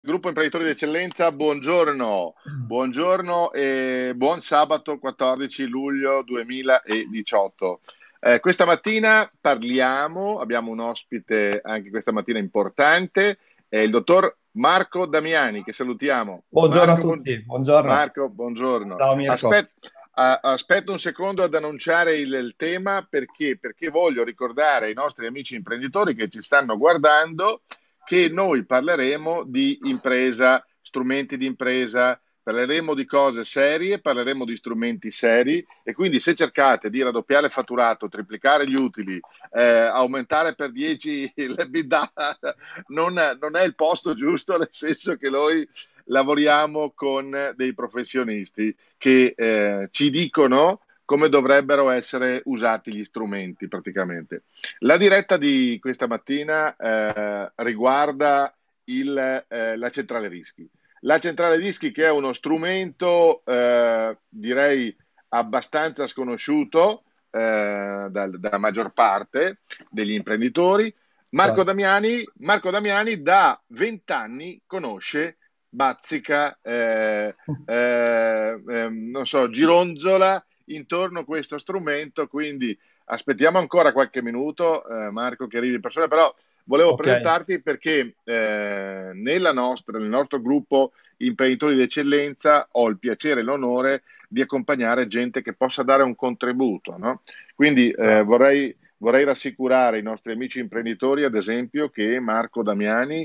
Gruppo Imprenditori d'Eccellenza, buongiorno, buongiorno e buon sabato 14 luglio 2018. Questa mattina abbiamo un ospite anche questa mattina importante, è il dottor Marco Damiani, che salutiamo. Buongiorno a tutti, buongiorno. Marco, buongiorno. Ciao Mirko. Aspetto un secondo ad annunciare il tema perché voglio ricordare ai nostri amici imprenditori che ci stanno guardando che noi parleremo di impresa, strumenti di impresa, parleremo di cose serie, parleremo di strumenti seri e quindi se cercate di raddoppiare il fatturato, triplicare gli utili, aumentare per 10 l'EBITDA, non è il posto giusto, nel senso che noi lavoriamo con dei professionisti che ci dicono come dovrebbero essere usati gli strumenti praticamente. La diretta di questa mattina riguarda la centrale rischi. La centrale rischi che è uno strumento direi abbastanza sconosciuto dalla maggior parte degli imprenditori. Esatto. Marco Damiani da 20 anni conosce, bazzica, non so, gironzola intorno a questo strumento, quindi aspettiamo ancora qualche minuto, Marco, che arrivi in persona, però volevo Ok, presentarti perché nel nostro gruppo Imprenditori d'Eccellenza ho il piacere e l'onore di accompagnare gente che possa dare un contributo, no? Quindi certo. vorrei rassicurare i nostri amici imprenditori, ad esempio, che Marco Damiani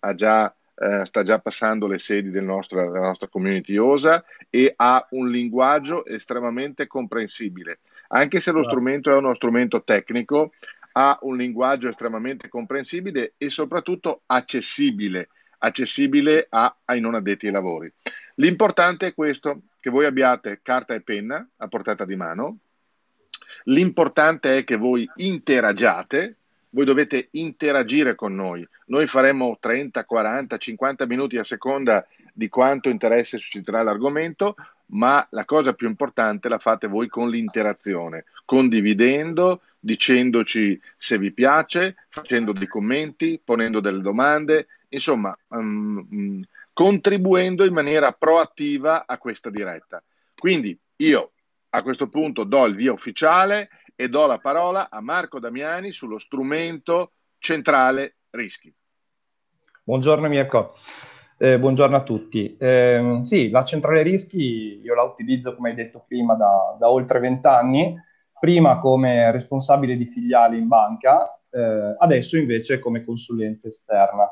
sta già passando le sedi della nostra community OSA e ha un linguaggio estremamente comprensibile. Anche se lo Certo. strumento è uno strumento tecnico, ha un linguaggio estremamente comprensibile e soprattutto accessibile ai non addetti ai lavori. L'importante è questo, che voi abbiate carta e penna a portata di mano. L'importante è che voi interagiate, voi dovete interagire con noi. Noi faremo 30, 40, 50 minuti a seconda di quanto interesse susciterà l'argomento, ma la cosa più importante la fate voi con l'interazione, condividendo, dicendoci se vi piace, facendo dei commenti, ponendo delle domande, insomma, contribuendo in maniera proattiva a questa diretta. Quindi io a questo punto do il via ufficiale e do la parola a Marco Damiani sullo strumento centrale rischi. Buongiorno Mirko. Buongiorno a tutti. Sì, la centrale rischi io la utilizzo, come hai detto prima, da oltre 20 anni, prima come responsabile di filiali in banca, adesso invece come consulenza esterna.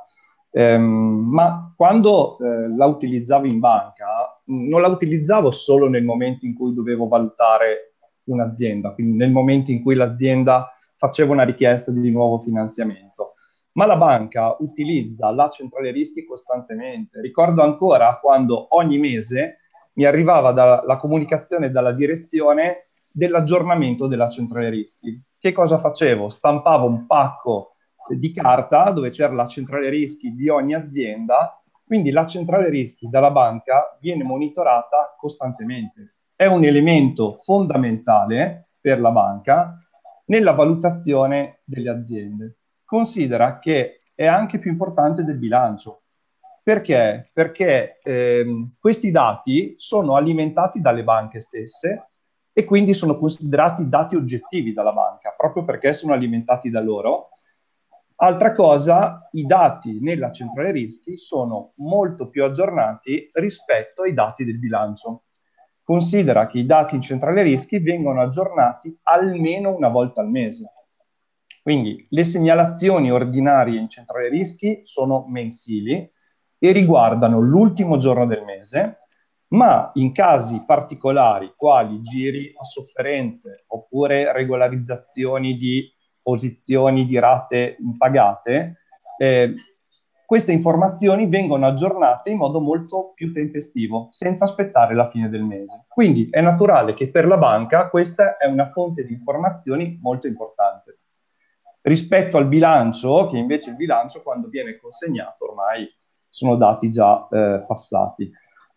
Ma quando la utilizzavo in banca, non la utilizzavo solo nel momento in cui dovevo valutare un'azienda, quindi nel momento in cui l'azienda faceva una richiesta di nuovo finanziamento, ma la banca utilizza la centrale rischi costantemente. Ricordo ancora quando ogni mese mi arrivava la comunicazione dalla direzione dell'aggiornamento della centrale rischi. Che cosa facevo? Stampavo un pacco di carta dove c'era la centrale rischi di ogni azienda, quindi la centrale rischi dalla banca viene monitorata costantemente. È un elemento fondamentale per la banca nella valutazione delle aziende. Considera che è anche più importante del bilancio. Perché? Perché questi dati sono alimentati dalle banche stesse e quindi sono considerati dati oggettivi dalla banca, proprio perché sono alimentati da loro. Altra cosa, i dati nella centrale rischi sono molto più aggiornati rispetto ai dati del bilancio. Considera che i dati in centrale rischi vengono aggiornati almeno una volta al mese. Quindi le segnalazioni ordinarie in centrale rischi sono mensili e riguardano l'ultimo giorno del mese, ma in casi particolari, quali giri a sofferenze oppure regolarizzazioni di posizioni di rate impagate, queste informazioni vengono aggiornate in modo molto più tempestivo, senza aspettare la fine del mese. Quindi è naturale che per la banca questa è una fonte di informazioni molto importante. Rispetto al bilancio, che invece il bilancio quando viene consegnato ormai sono dati già passati.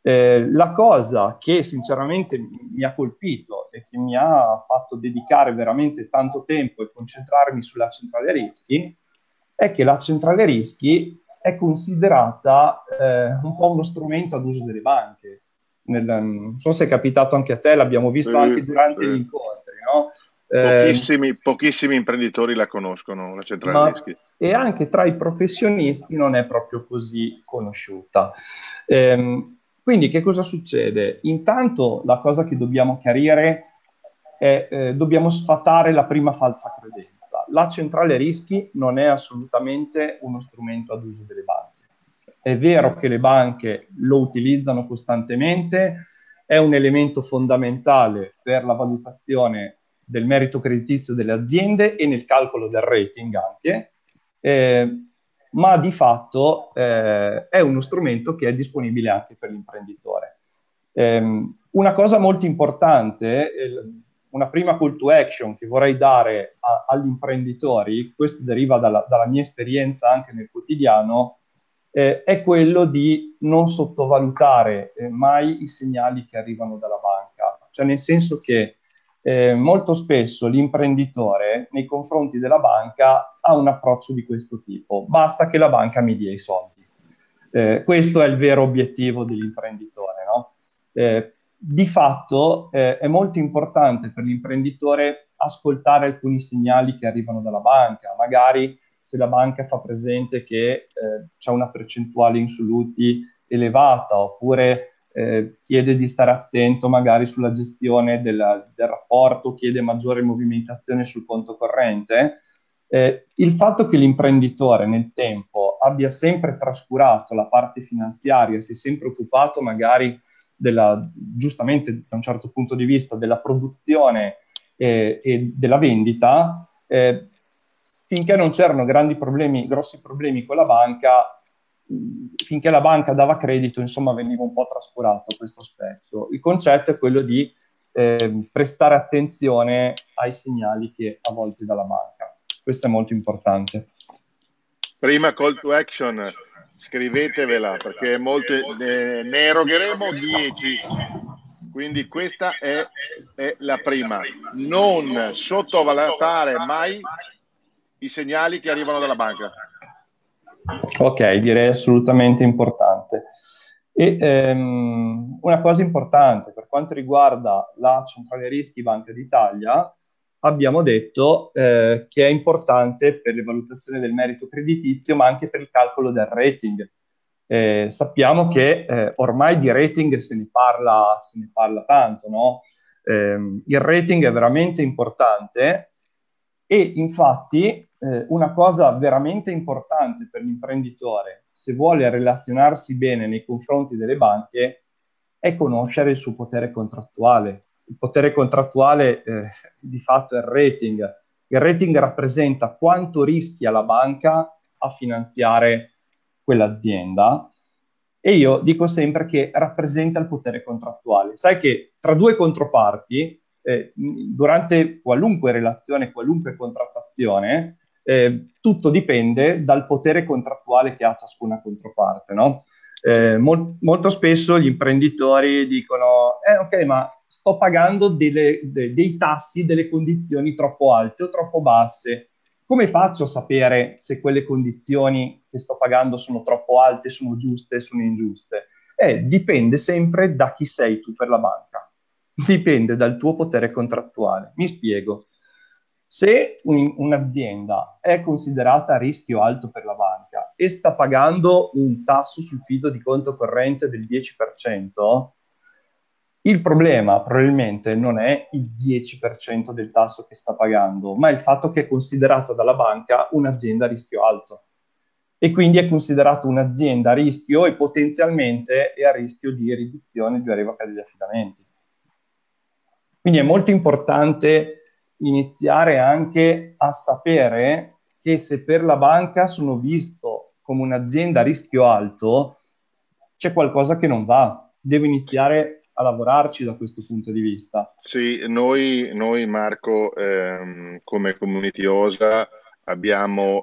La cosa che sinceramente mi ha colpito e che mi ha fatto dedicare veramente tanto tempo e concentrarmi sulla centrale rischi è che la centrale rischi è considerata un po' uno strumento ad uso delle banche. Non so se è capitato anche a te, l'abbiamo visto anche Sì, durante gli sì. incontri, no? Pochissimi imprenditori la conoscono, la centrale Ma rischi. e anche tra i professionisti non è proprio così conosciuta. Quindi che cosa succede? Intanto la cosa che dobbiamo chiarire è dobbiamo sfatare la prima falsa credenza. La centrale rischi non è assolutamente uno strumento ad uso delle banche. È vero che le banche lo utilizzano costantemente, è un elemento fondamentale per la valutazione del merito creditizio delle aziende e nel calcolo del rating anche, ma di fatto è uno strumento che è disponibile anche per l'imprenditore. Una cosa molto importante, una prima call to action che vorrei dare agli imprenditori, questo deriva dalla mia esperienza anche nel quotidiano, è quello di non sottovalutare mai i segnali che arrivano dalla banca. Cioè nel senso che molto spesso l'imprenditore nei confronti della banca ha un approccio di questo tipo: basta che la banca mi dia i soldi. Questo è il vero obiettivo dell'imprenditore, no? Di fatto è molto importante per l'imprenditore ascoltare alcuni segnali che arrivano dalla banca, magari se la banca fa presente che c'è una percentuale insoluti elevata, oppure chiede di stare attento magari sulla gestione del rapporto, chiede maggiore movimentazione sul conto corrente. Il fatto che l'imprenditore nel tempo abbia sempre trascurato la parte finanziaria, si è sempre occupato magari giustamente da un certo punto di vista, della produzione e della vendita, finché non c'erano grossi problemi con la banca, finché la banca dava credito, insomma, veniva un po' trascurato questo aspetto. Il concetto è quello di prestare attenzione ai segnali che a volte dà la banca. Questo è molto importante. Prima call to action, scrivetevela perché ne erogheremo 10. Quindi questa è la prima. Non sottovalutare mai i segnali che arrivano dalla banca. Ok, direi assolutamente importante. E una cosa importante per quanto riguarda la centrale rischi Banca d'Italia, abbiamo detto che è importante per l'evalutazione del merito creditizio, ma anche per il calcolo del rating. Sappiamo che ormai di rating se ne parla tanto, no? Il rating è veramente importante e infatti una cosa veramente importante per l'imprenditore, se vuole relazionarsi bene nei confronti delle banche, è conoscere il suo potere contrattuale. Il potere contrattuale di fatto è il rating. Il rating rappresenta quanto rischia la banca a finanziare quell'azienda e io dico sempre che rappresenta il potere contrattuale. Sai che tra due controparti, durante qualunque relazione, qualunque contrattazione, tutto dipende dal potere contrattuale che ha ciascuna controparte, no? Molto spesso gli imprenditori dicono: ok, ma sto pagando dei tassi, delle condizioni troppo alte o troppo basse. Come faccio a sapere se quelle condizioni che sto pagando sono troppo alte, sono giuste, sono ingiuste? Dipende sempre da chi sei tu per la banca. Dipende dal tuo potere contrattuale. Mi spiego. Se un'azienda è considerata a rischio alto per la banca e sta pagando un tasso sul fido di conto corrente del 10%, il problema probabilmente non è il 10% del tasso che sta pagando, ma il fatto che è considerata dalla banca un'azienda a rischio alto e quindi è considerata un'azienda a rischio e potenzialmente è a rischio di riduzione di revoca degli affidamenti. Quindi è molto importante iniziare anche a sapere che se per la banca sono visto come un'azienda a rischio alto, c'è qualcosa che non va. Devo iniziare a lavorarci da questo punto di vista. Sì, noi Marco, come Community OSA, abbiamo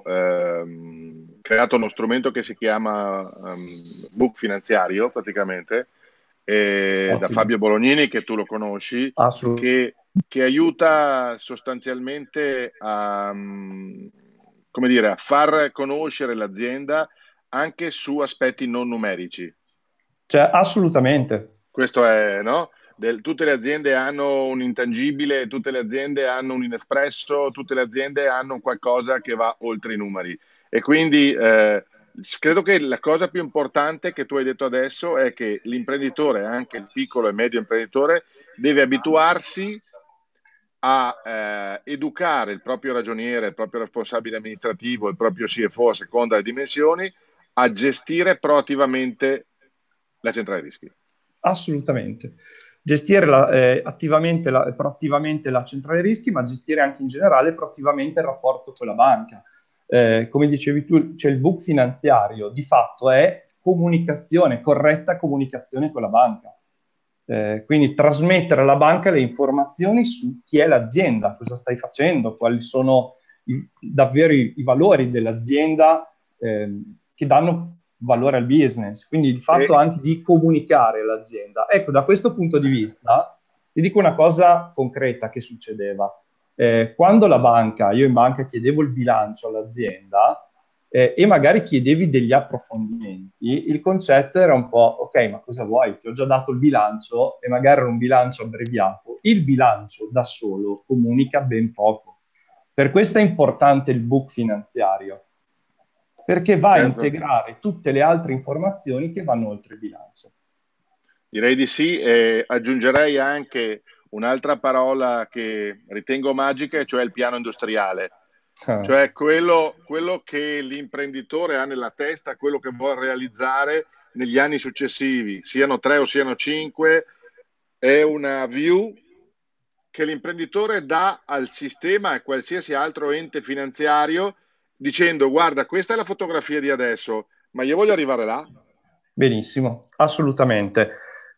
creato uno strumento che si chiama Book Finanziario, praticamente, da Ottimo. Fabio Bolognini, che tu lo conosci, Assolutamente. che aiuta sostanzialmente come dire, a far conoscere l'azienda anche su aspetti non numerici. Cioè, assolutamente. Questo è, no? Tutte le aziende hanno un intangibile, tutte le aziende hanno un inespresso, tutte le aziende hanno qualcosa che va oltre i numeri. E quindi credo che la cosa più importante che tu hai detto adesso è che l'imprenditore, anche il piccolo e medio imprenditore, deve abituarsi a educare il proprio ragioniere, il proprio responsabile amministrativo, il proprio CFO a seconda delle dimensioni, a gestire proattivamente la centrale rischi. Assolutamente. Gestire attivamente, proattivamente la centrale rischi, ma gestire anche in generale proattivamente il rapporto con la banca. Come dicevi tu, c'è il book finanziario, di fatto è comunicazione, corretta comunicazione con la banca. Quindi trasmettere alla banca le informazioni su chi è l'azienda, cosa stai facendo, quali sono davvero i valori dell'azienda che danno valore al business, quindi il fatto anche di comunicare l'azienda. Ecco, da questo punto di vista, ti dico una cosa concreta che succedeva. Quando io in banca chiedevo il bilancio all'azienda e magari chiedevi degli approfondimenti, il concetto era un po', ok, ma cosa vuoi? Ti ho già dato il bilancio e magari era un bilancio abbreviato. Il bilancio da solo comunica ben poco. Per questo è importante il book finanziario, perché va a integrare tutte le altre informazioni che vanno oltre il bilancio. Direi di sì, e aggiungerei anche un'altra parola che ritengo magica, e cioè il piano industriale. Cioè quello che l'imprenditore ha nella testa, quello che vuole realizzare negli anni successivi, siano 3 o siano 5, è una view che l'imprenditore dà al sistema e a qualsiasi altro ente finanziario dicendo: guarda, questa è la fotografia di adesso, ma io voglio arrivare là. Benissimo, assolutamente.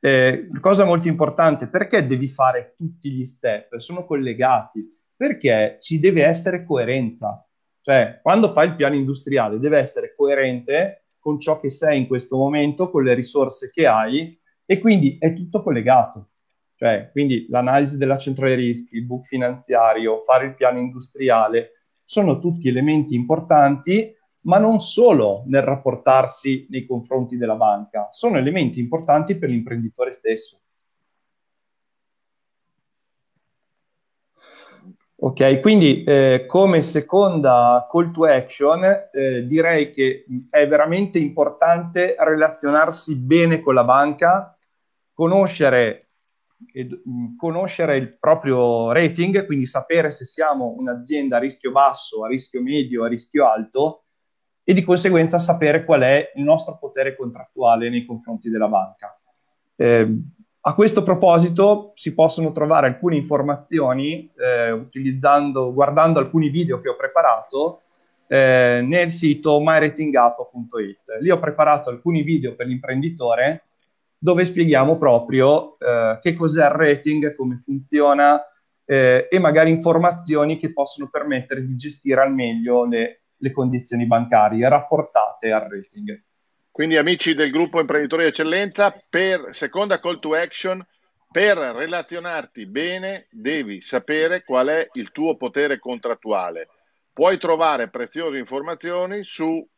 Cosa molto importante, perché devi fare tutti gli step? Sono collegati, perché ci deve essere coerenza. Cioè, quando fai il piano industriale, deve essere coerente con ciò che sei in questo momento, con le risorse che hai, e quindi è tutto collegato. Cioè, quindi l'analisi della centrale rischi, il book finanziario, fare il piano industriale, sono tutti elementi importanti, ma non solo nel rapportarsi nei confronti della banca, sono elementi importanti per l'imprenditore stesso. Ok, quindi come seconda call to action direi che è veramente importante relazionarsi bene con la banca, conoscere il proprio rating, quindi sapere se siamo un'azienda a rischio basso, a rischio medio, a rischio alto, e di conseguenza sapere qual è il nostro potere contrattuale nei confronti della banca. A questo proposito si possono trovare alcune informazioni guardando alcuni video che ho preparato nel sito myratingup.it. Lì ho preparato alcuni video per l'imprenditore dove spieghiamo proprio che cos'è il rating, come funziona e magari informazioni che possono permettere di gestire al meglio le condizioni bancarie rapportate al rating. Quindi amici del gruppo Imprenditori Eccellenza, per seconda call to action, per relazionarti bene devi sapere qual è il tuo potere contrattuale. Puoi trovare preziose informazioni su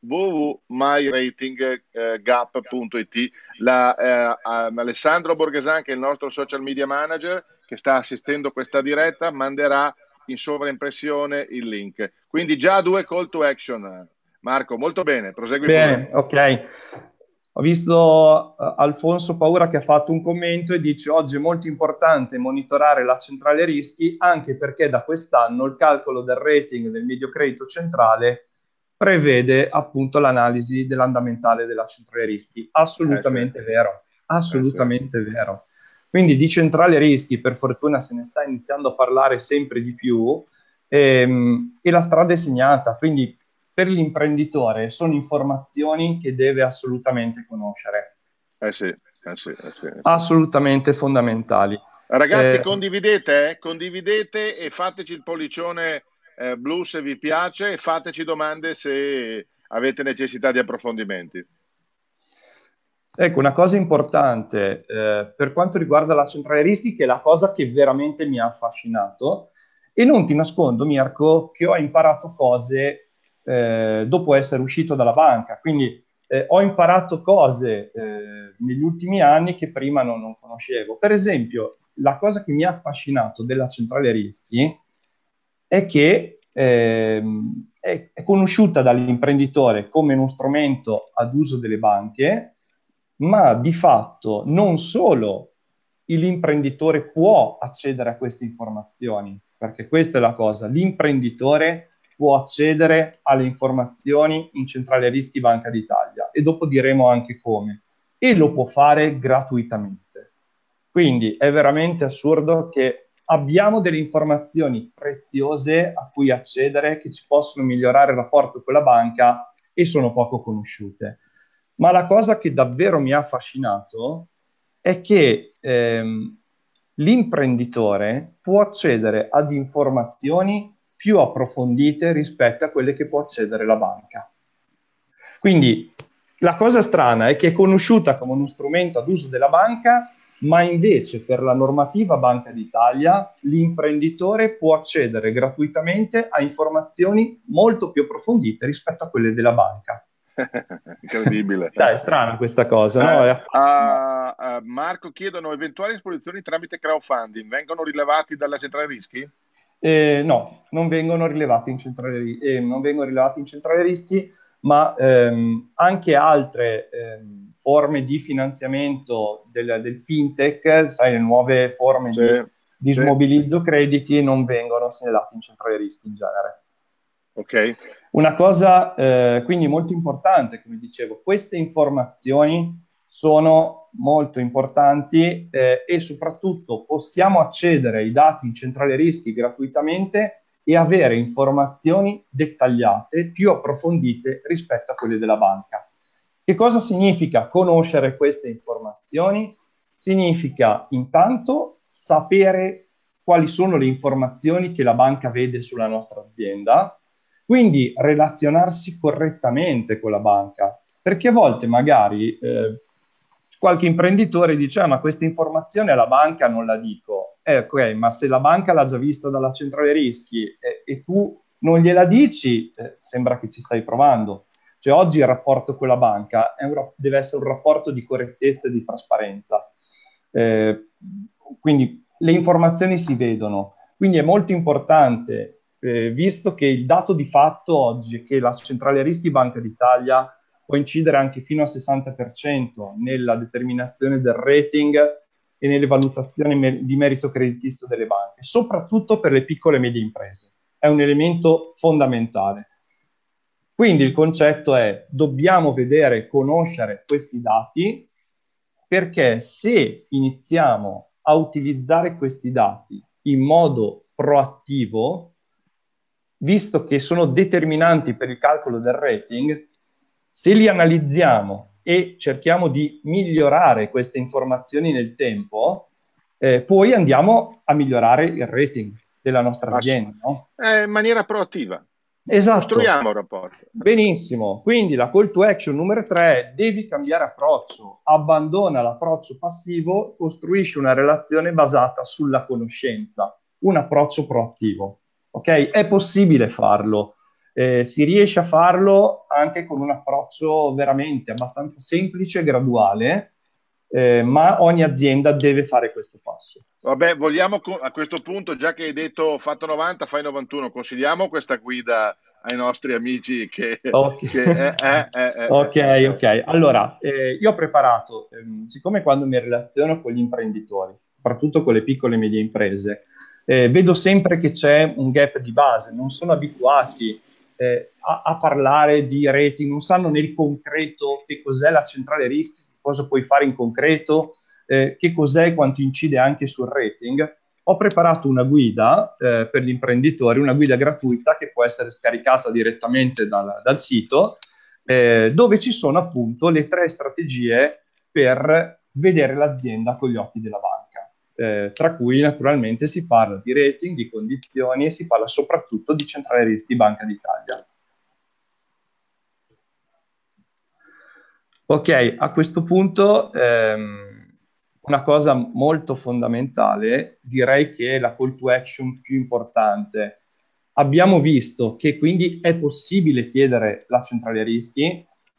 www.myratinggap.it. Alessandro Borghesan, che è il nostro social media manager, che sta assistendo questa diretta, manderà in sovraimpressione il link. Quindi già 2 call to action. Marco, molto bene, prosegui bene, pure. Ok. Ho visto Alfonso Paura che ha fatto un commento e dice: oggi è molto importante monitorare la centrale rischi, anche perché da quest'anno il calcolo del rating del medio credito centrale prevede appunto l'analisi dell'andamentale della centrale rischi. Assolutamente vero, assolutamente vero. Quindi di centrale rischi, per fortuna, se ne sta iniziando a parlare sempre di più e la strada è segnata. Quindi per l'imprenditore sono informazioni che deve assolutamente conoscere. Sì. Assolutamente fondamentali. Ragazzi, condividete e fateci il pollicione blu se vi piace, e fateci domande se avete necessità di approfondimenti. Ecco, una cosa importante per quanto riguarda la centrale rischi, che è la cosa che veramente mi ha affascinato, e non ti nascondo, Mirko, che ho imparato cose dopo essere uscito dalla banca. Quindi ho imparato cose negli ultimi anni che prima non conoscevo. Per esempio, la cosa che mi ha affascinato della centrale rischi è che è conosciuta dall'imprenditore come uno strumento ad uso delle banche, ma di fatto non solo l'imprenditore può accedere a queste informazioni, perché questa è la cosa, l'imprenditore può accedere alle informazioni in centrale rischi Banca d'Italia e dopo diremo anche come, e lo può fare gratuitamente. Quindi è veramente assurdo che abbiamo delle informazioni preziose a cui accedere che ci possono migliorare il rapporto con la banca e sono poco conosciute. Ma la cosa che davvero mi ha affascinato è che l'imprenditore può accedere ad informazioni più approfondite rispetto a quelle che può accedere la banca. Quindi la cosa strana è che è conosciuta come uno strumento ad uso della banca, ma invece per la normativa Banca d'Italia l'imprenditore può accedere gratuitamente a informazioni molto più approfondite rispetto a quelle della banca. Incredibile. Dai, è strana questa cosa, no? Marco, chiedono eventuali esposizioni tramite crowdfunding vengono rilevati dalla centrale rischi? No, non vengono rilevati in centrale rischi, ma anche altre forme di finanziamento del fintech, sai, le nuove forme di smobilizzo crediti non vengono segnalate in centrale rischi in genere. Ok. Una cosa quindi molto importante, come dicevo, queste informazioni sono molto importanti e soprattutto possiamo accedere ai dati in centrale rischi gratuitamente e avere informazioni dettagliate, più approfondite rispetto a quelle della banca. Che cosa significa conoscere queste informazioni? Significa intanto sapere quali sono le informazioni che la banca vede sulla nostra azienda, quindi relazionarsi correttamente con la banca, perché a volte magari qualche imprenditore dice ma questa informazione alla banca non la dico. Ok, ma se la banca l'ha già vista dalla centrale rischi e tu non gliela dici, sembra che ci stai provando. Cioè oggi il rapporto con la banca deve essere un rapporto di correttezza e di trasparenza. Quindi le informazioni si vedono. Quindi è molto importante, visto che il dato di fatto oggi è che la centrale rischi Banca d'Italia può incidere anche fino al 60% nella determinazione del rating e nelle valutazioni di merito creditizio delle banche, soprattutto per le piccole e medie imprese. È un elemento fondamentale. Quindi il concetto è: dobbiamo vedere e conoscere questi dati, perché se iniziamo a utilizzare questi dati in modo proattivo, visto che sono determinanti per il calcolo del rating, se li analizziamo e cerchiamo di migliorare queste informazioni nel tempo, poi andiamo a migliorare il rating della nostra azienda, no? In maniera proattiva. Esatto. Costruiamo un rapporto. Benissimo. Quindi la call to action numero 3 è: devi cambiare approccio, abbandona l'approccio passivo, costruisci una relazione basata sulla conoscenza, un approccio proattivo. Ok? È possibile farlo. Si riesce a farlo anche con un approccio veramente abbastanza semplice e graduale, ma ogni azienda deve fare questo passo. Vabbè, vogliamo a questo punto, già che hai detto fatto 90, fai 91, consigliamo questa guida ai nostri amici che... Ok. Allora, io ho preparato, siccome quando mi relaziono con gli imprenditori, soprattutto con le piccole e medie imprese, vedo sempre che c'è un gap di base, non sono abituati a parlare di rating, non sanno nel concreto che cos'è la centrale rischi, cosa puoi fare in concreto, che cos'è e quanto incide anche sul rating. Ho preparato una guida per gli imprenditori, una guida gratuita che può essere scaricata direttamente dal sito, dove ci sono appunto le 3 strategie per vedere l'azienda con gli occhi della banca, tra cui naturalmente si parla di rating, di condizioni e si parla soprattutto di centrale rischi Banca d'Italia. Ok, a questo punto una cosa molto fondamentale, direi che è la call to action più importante. Abbiamo visto che quindi è possibile chiedere la centrale rischi,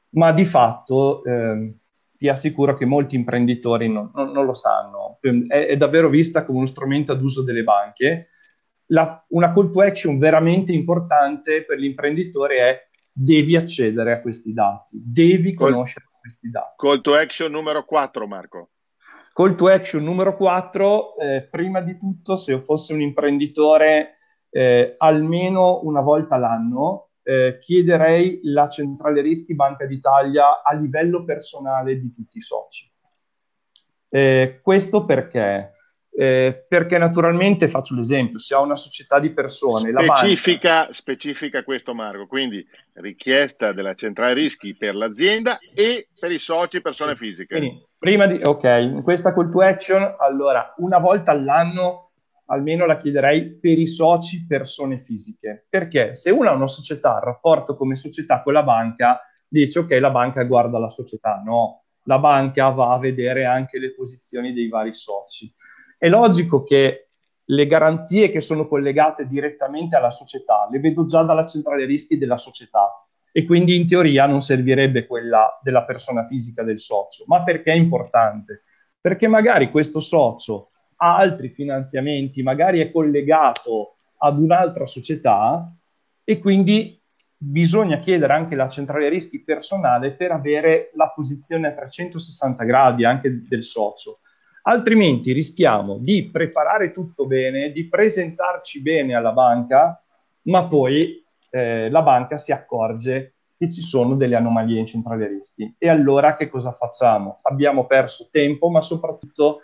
ma di fatto ti assicuro che molti imprenditori non lo sanno. È davvero vista come uno strumento ad uso delle banche. Una call to action veramente importante per l'imprenditore è: devi accedere a questi dati, devi Call, conoscere questi dati. call to action numero 4, Marco. Call to action numero 4, prima di tutto, se io fossi un imprenditore, almeno una volta l'anno chiederei la centrale rischi Banca d'Italia a livello personale di tutti i soci. Questo perché? Perché naturalmente, faccio l'esempio, se ho una società di persone, la banca... Specifica questo, Marco. Quindi richiesta della centrale rischi per l'azienda e per i soci persone fisiche. Quindi, ok, in questa call to action, allora, una volta all'anno almeno la chiederei per i soci persone fisiche. Perché se uno ha una società, il rapporto come società con la banca, dice ok, la banca guarda la società. No, la banca va a vedere anche le posizioni dei vari soci. È logico che le garanzie che sono collegate direttamente alla società le vedo già dalla centrale rischi della società, e quindi in teoria non servirebbe quella della persona fisica del socio. Ma perché è importante? Perché magari questo socio ha altri finanziamenti, magari è collegato ad un'altra società, e quindi bisogna chiedere anche la centrale rischi personale per avere la posizione a 360 gradi anche del socio. Altrimenti rischiamo di preparare tutto bene, di presentarci bene alla banca, ma poi la banca si accorge che ci sono delle anomalie in centrale rischi. E allora che cosa facciamo? Abbiamo perso tempo, ma soprattutto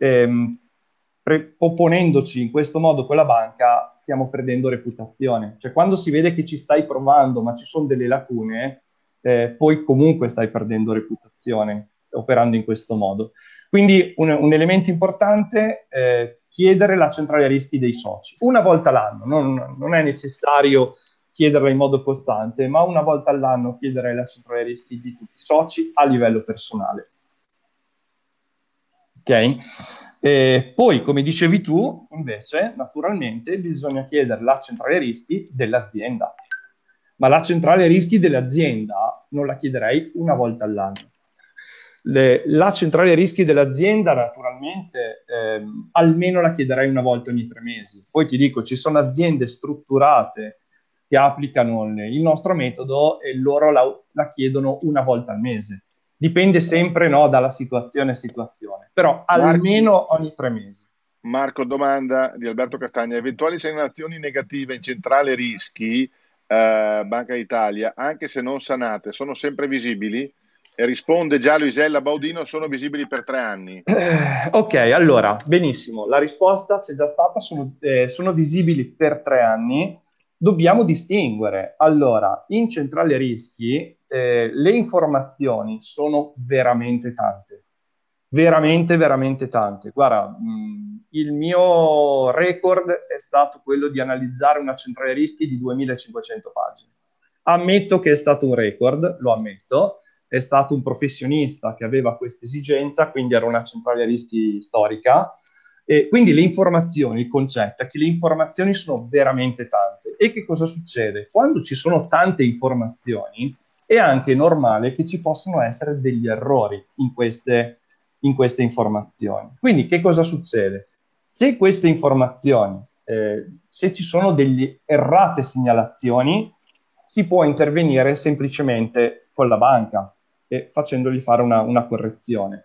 opponendoci in questo modo con la banca stiamo perdendo reputazione. Cioè, quando si vede che ci stai provando ma ci sono delle lacune, poi comunque stai perdendo reputazione operando in questo modo. Quindi un elemento importante è chiedere la centrale rischi dei soci. Una volta l'anno, non è necessario chiederla in modo costante, ma una volta all'anno chiedere la centrale rischi di tutti i soci a livello personale. Ok? Poi, come dicevi tu, invece, naturalmente bisogna chiedere la centrale rischi dell'azienda. Ma la centrale rischi dell'azienda non la chiederei una volta all'anno. La centrale rischi dell'azienda, naturalmente, almeno la chiederei una volta ogni 3 mesi. Poi ti dico, ci sono aziende strutturate che applicano il nostro metodo e loro la chiedono una volta al mese. Dipende sempre, no, dalla situazione a situazione, però almeno ogni 3 mesi. Marco, domanda di Alberto Castagna. Eventuali segnalazioni negative in centrale rischi, Banca d'Italia, anche se non sanate, sono sempre visibili? E risponde già Luisella Baudino, sono visibili per 3 anni. Ok, allora, benissimo. La risposta c'è già stata, sono visibili per 3 anni. Dobbiamo distinguere. Allora, in centrale rischi, le informazioni sono veramente tante. Veramente, veramente tante. Guarda, il mio record è stato quello di analizzare una centrale rischi di 2500 pagine. Ammetto che è stato un record, lo ammetto, è stato un professionista che aveva questa esigenza, quindi era una centrale rischi storica. E quindi le informazioni, il concetto è che le informazioni sono veramente tante. E che cosa succede? Quando ci sono tante informazioni, è anche normale che ci possano essere degli errori in queste informazioni. Quindi che cosa succede? Se queste informazioni, se ci sono delle errate segnalazioni, si può intervenire semplicemente con la banca facendogli fare una correzione.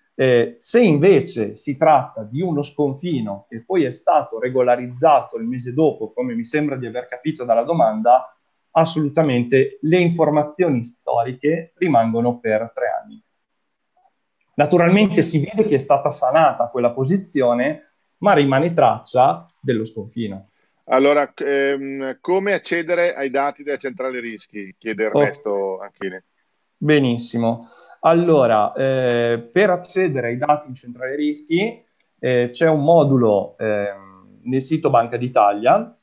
Se invece si tratta di uno sconfino che poi è stato regolarizzato il mese dopo, come mi sembra di aver capito dalla domanda, assolutamente le informazioni storiche rimangono per 3 anni. Naturalmente si vede che è stata sanata quella posizione, ma rimane traccia dello sconfino. Allora, come accedere ai dati della centrale rischi? Chiede Ernesto Anchini. Benissimo. Allora, per accedere ai dati in centrale rischi c'è un modulo nel sito Banca d'Italia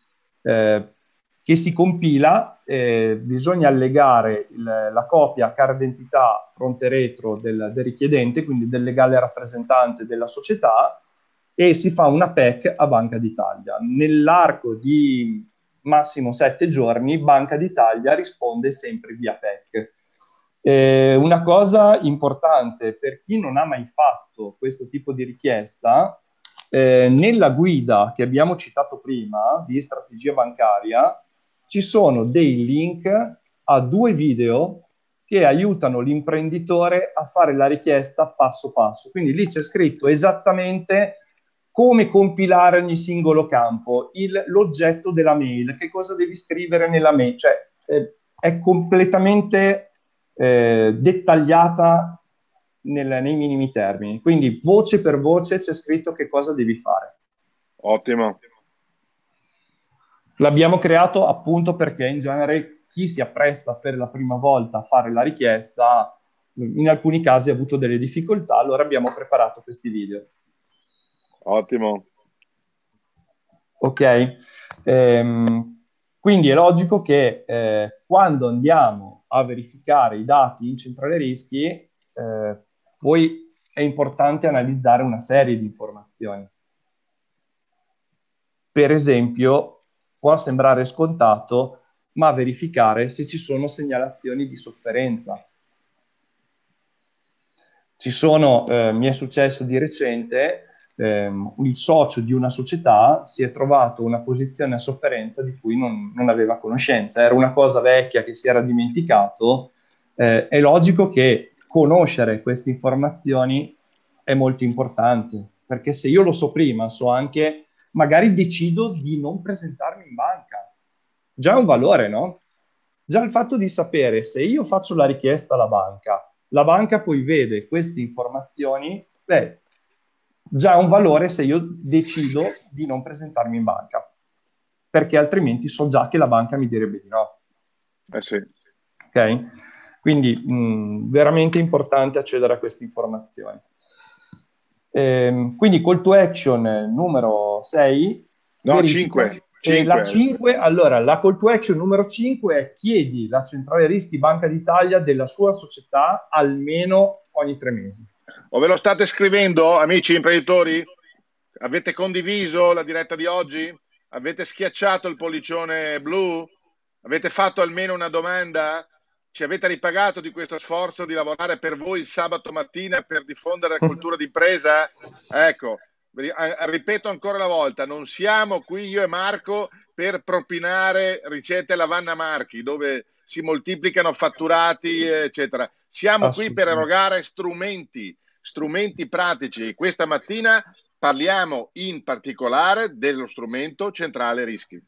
che si compila, bisogna allegare la copia card d'identità fronte e retro del richiedente, quindi del legale rappresentante della società, e si fa una PEC a Banca d'Italia. Nell'arco di massimo 7 giorni Banca d'Italia risponde sempre via PEC. Una cosa importante per chi non ha mai fatto questo tipo di richiesta, nella guida che abbiamo citato prima di strategia bancaria, ci sono dei link a 2 video che aiutano l'imprenditore a fare la richiesta passo passo. Quindi lì c'è scritto esattamente come compilare ogni singolo campo, l'oggetto della mail, che cosa devi scrivere nella mail, cioè è completamente dettagliata nei minimi termini. Quindi voce per voce c'è scritto che cosa devi fare. Ottimo. L'abbiamo creato appunto perché in genere chi si appresta per la prima volta a fare la richiesta, in alcuni casi ha avuto delle difficoltà, allora abbiamo preparato questi video. Ottimo. Ok? Quindi è logico che quando andiamo a verificare i dati in centrale rischi, poi è importante analizzare una serie di informazioni. Per esempio, può sembrare scontato, ma verificare se ci sono segnalazioni di sofferenza. Mi è successo di recente, il socio di una società si è trovato una posizione a sofferenza di cui non aveva conoscenza. Era una cosa vecchia che si era dimenticato. È logico che conoscere queste informazioni è molto importante, perché se io lo so prima, so anche, magari decido di non presentarmi in banca. Già è un valore, no? Già il fatto di sapere se io faccio la richiesta alla banca, la banca poi vede queste informazioni, beh, già è un valore se io decido di non presentarmi in banca, perché altrimenti so già che la banca mi direbbe di no. Sì. Ok? Quindi veramente importante accedere a queste informazioni. Quindi call to action numero 6, No, verifica. 5. La 5, allora, la call to action numero 5 è chiedi la centrale rischi Banca d'Italia della sua società almeno ogni 3 mesi. O ve lo state scrivendo, amici imprenditori? Avete condiviso la diretta di oggi? Avete schiacciato il pollicione blu? Avete fatto almeno una domanda? Ci avete ripagato di questo sforzo di lavorare per voi il sabato mattina per diffondere la cultura d'impresa? Ecco, ripeto ancora una volta, non siamo qui io e Marco per propinare ricette alla Vanna Marchi, dove si moltiplicano fatturati, eccetera. Siamo qui per erogare strumenti pratici. Questa mattina parliamo in particolare dello strumento centrale rischi.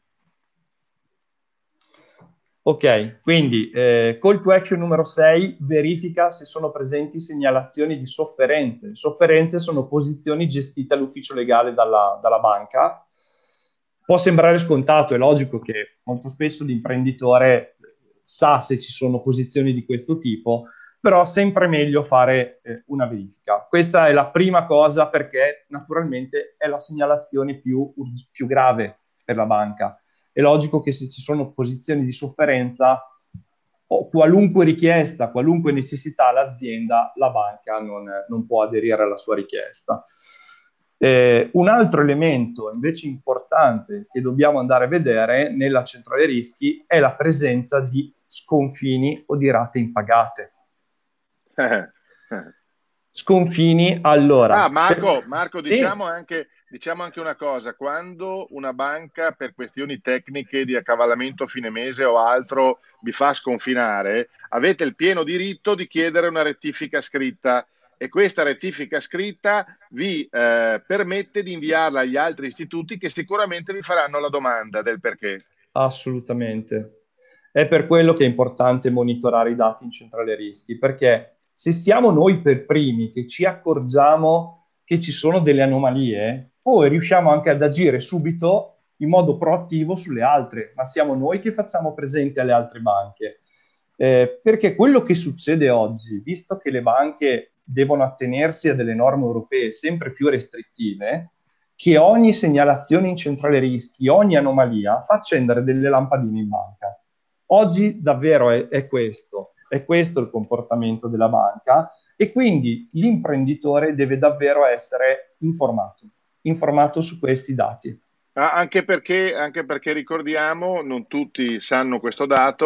Ok, quindi call to action numero 6, verifica se sono presenti segnalazioni di sofferenze. Sofferenze sono posizioni gestite all'ufficio legale dalla banca. Può sembrare scontato, è logico che molto spesso l'imprenditore sa se ci sono posizioni di questo tipo, però sempre meglio fare una verifica. Questa è la prima cosa perché naturalmente è la segnalazione più grave per la banca. È logico che se ci sono posizioni di sofferenza o qualunque richiesta, qualunque necessità all'azienda, la banca non può aderire alla sua richiesta. Un altro elemento invece importante che dobbiamo andare a vedere nella centrale rischi è la presenza di sconfini o di rate impagate. Sconfini, allora. Marco, Sì. diciamo anche una cosa, quando una banca per questioni tecniche di accavallamento a fine mese o altro vi fa sconfinare, avete il pieno diritto di chiedere una rettifica scritta e questa rettifica scritta vi permette di inviarla agli altri istituti che sicuramente vi faranno la domanda del perché. Assolutamente. È per quello che è importante monitorare i dati in centrale rischi, perché se siamo noi per primi che ci accorgiamo che ci sono delle anomalie, poi riusciamo anche ad agire subito in modo proattivo sulle altre, ma siamo noi che facciamo presente alle altre banche. Perché quello che succede oggi, visto che le banche devono attenersi a delle norme europee sempre più restrittive, che ogni segnalazione in centrale rischi, ogni anomalia fa accendere delle lampadine in banca. Oggi davvero è questo il comportamento della banca e quindi l'imprenditore deve davvero essere informato su questi dati. Anche perché ricordiamo, non tutti sanno questo dato,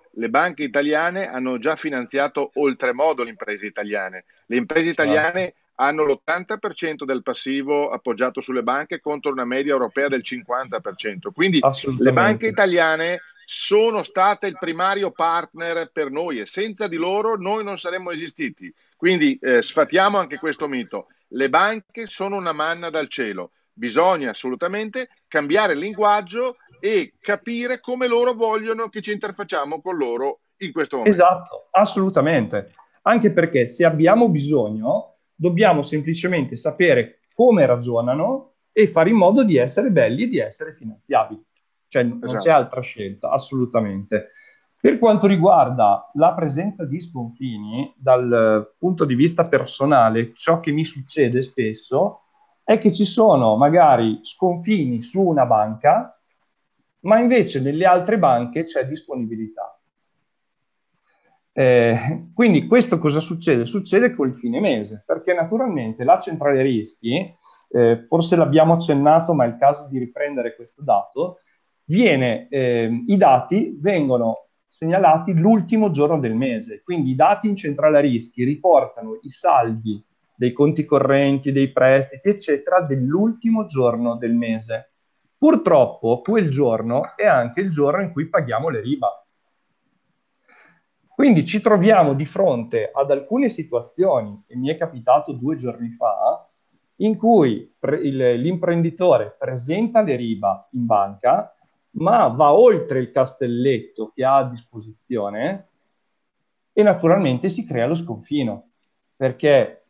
le banche italiane hanno già finanziato oltremodo le imprese italiane. Le imprese certo, italiane hanno l'80% del passivo appoggiato sulle banche contro una media europea del 50%. Quindi le banche assolutamente. italiane sono state il primario partner per noi e senza di loro noi non saremmo esistiti. Quindi sfatiamo anche questo mito. Le banche sono una manna dal cielo. Bisogna assolutamente cambiare il linguaggio e capire come loro vogliono che ci interfacciamo con loro in questo momento. Esatto, assolutamente. Anche perché se abbiamo bisogno, dobbiamo semplicemente sapere come ragionano e fare in modo di essere belli e di essere finanziabili. Cioè non c'è Esatto. altra scelta, assolutamente. Per quanto riguarda la presenza di sconfini, dal punto di vista personale, ciò che mi succede spesso è che ci sono magari sconfini su una banca, ma invece nelle altre banche c'è disponibilità. Quindi questo cosa succede? Succede col fine mese, perché naturalmente la centrale rischi, forse l'abbiamo accennato, ma è il caso di riprendere questo dato, i dati vengono segnalati l'ultimo giorno del mese, quindi i dati in centrale rischi riportano i saldi dei conti correnti, dei prestiti, eccetera, dell'ultimo giorno del mese. Purtroppo quel giorno è anche il giorno in cui paghiamo le riba. Quindi ci troviamo di fronte ad alcune situazioni, e mi è capitato 2 giorni fa, in cui l'imprenditore presenta le riba in banca, ma va oltre il castelletto che ha a disposizione e naturalmente si crea lo sconfino, perché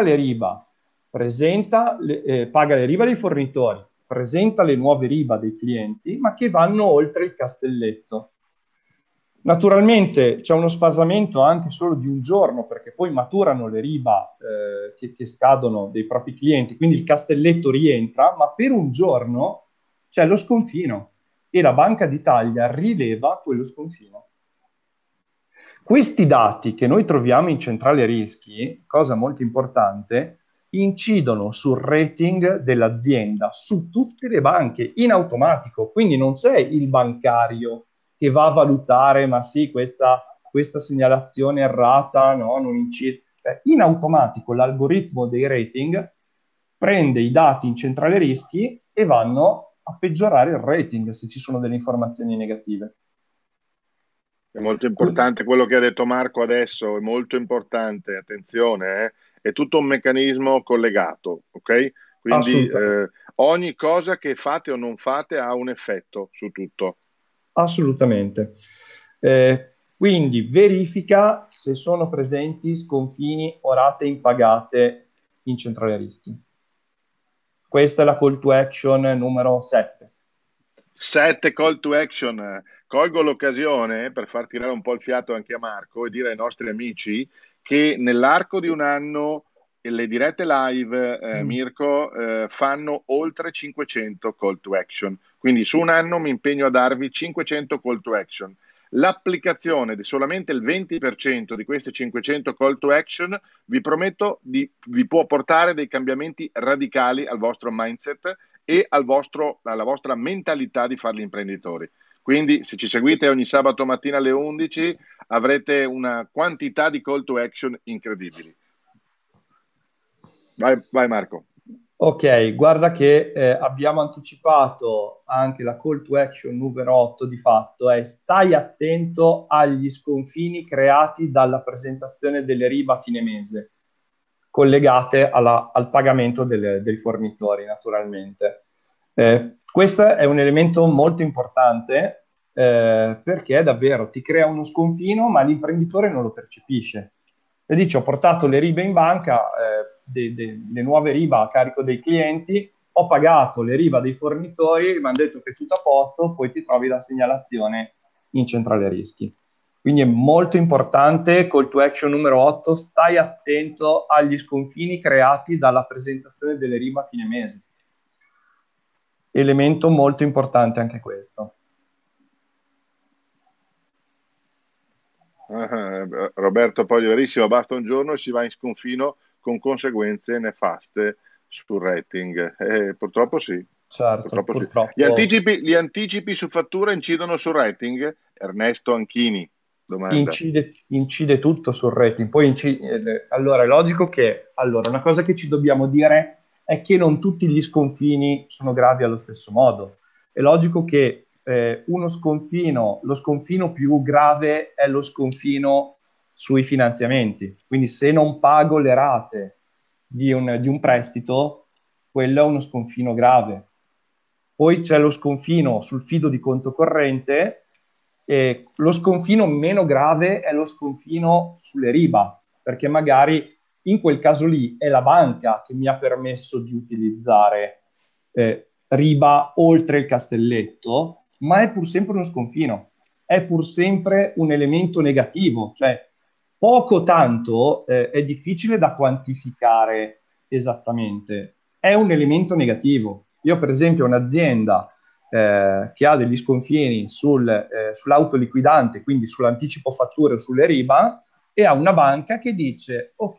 paga le riba dei fornitori, presenta le nuove riba dei clienti, ma che vanno oltre il castelletto. Naturalmente c'è uno sfasamento anche solo di un giorno perché poi maturano le riba che scadono dei propri clienti, quindi il castelletto rientra, ma per un giorno c'è lo sconfino e la Banca d'Italia rileva quello sconfino. Questi dati che noi troviamo in centrale rischi, cosa molto importante, incidono sul rating dell'azienda su tutte le banche in automatico, quindi non c'è il bancario che va a valutare, ma sì, questa segnalazione errata, no, non incide. In automatico l'algoritmo dei rating prende i dati in centrale rischi e vanno a peggiorare il rating se ci sono delle informazioni negative. È molto importante quello che ha detto Marco adesso, è molto importante, attenzione, è tutto un meccanismo collegato, ok? Quindi Assolutamente. ogni cosa che fate o non fate ha un effetto su tutto. Assolutamente. Quindi verifica se sono presenti sconfini o rate impagate in centrale rischi. Questa è la call to action numero 7. 7 call to action. Colgo l'occasione per far tirare un po' il fiato anche a Marco e dire ai nostri amici che nell'arco di un anno le dirette live, Mirko, fanno oltre 500 call to action. Quindi su un anno mi impegno a darvi 500 call to action. L'applicazione di solamente il 20% di queste 500 call to action vi prometto vi può portare dei cambiamenti radicali al vostro mindset e alla vostra mentalità di fare gli imprenditori. Quindi se ci seguite ogni sabato mattina alle 11 avrete una quantità di call to action incredibili. Vai, vai Marco. Ok, guarda che abbiamo anticipato anche la call to action numero 8 di fatto, è stai attento agli sconfini creati dalla presentazione delle riba a fine mese, collegate al pagamento dei fornitori, naturalmente. Questo è un elemento molto importante perché davvero ti crea uno sconfino, ma l'imprenditore non lo percepisce. E dice, ho portato le ribe in banca, le nuove riba a carico dei clienti, ho pagato le riba dei fornitori, mi hanno detto che è tutto a posto, poi ti trovi la segnalazione in centrale rischi. Quindi è molto importante, call to action numero 8, stai attento agli sconfini creati dalla presentazione delle riba a fine mese. Elemento molto importante anche questo. Roberto Poggio, verissimo, basta un giorno e si va in sconfino con conseguenze nefaste sul rating. Purtroppo sì. Certo, Gli purtroppo. anticipi, gli anticipi su fattura incidono sul rating? Ernesto Anchini. Domanda. incide tutto sul rating. Poi allora è logico che allora, una cosa che ci dobbiamo dire è che non tutti gli sconfini sono gravi allo stesso modo. È logico che lo sconfino più grave è lo sconfino sui finanziamenti. Quindi se non pago le rate di un prestito, quello è uno sconfino grave. Poi c'è lo sconfino sul fido di conto corrente e lo sconfino meno grave è lo sconfino sulle riba, perché magari in quel caso lì è la banca che mi ha permesso di utilizzare riba oltre il castelletto, ma è pur sempre uno sconfino, è pur sempre un elemento negativo, cioè poco tanto è difficile da quantificare esattamente, è un elemento negativo. Io per esempio ho un'azienda che ha degli sconfini sull'autoliquidante, quindi sull'anticipo fatture o sulle riba, e ha una banca che dice ok,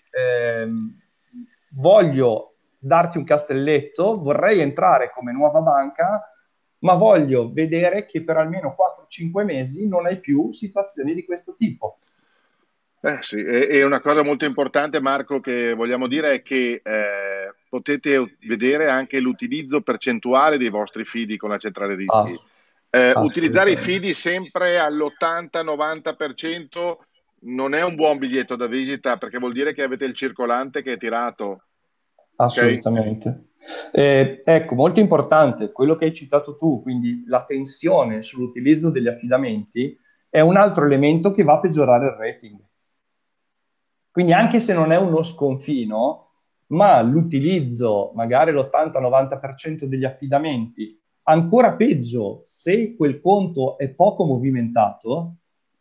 voglio darti un castelletto, vorrei entrare come nuova banca, ma voglio vedere che per almeno 4-5 mesi non hai più situazioni di questo tipo. Sì, e una cosa molto importante, Marco, che vogliamo dire è che potete vedere anche l'utilizzo percentuale dei vostri fidi con la centrale rischi. Ass- Utilizzare i Assolutamente. fidi sempre all'80-90% non è un buon biglietto da visita perché vuol dire che avete il circolante che è tirato, ok? Assolutamente. Ecco, molto importante quello che hai citato tu, quindi la tensione sull'utilizzo degli affidamenti è un altro elemento che va a peggiorare il rating. Quindi anche se non è uno sconfino, ma l'utilizzo, magari l'80-90% degli affidamenti, ancora peggio se quel conto è poco movimentato,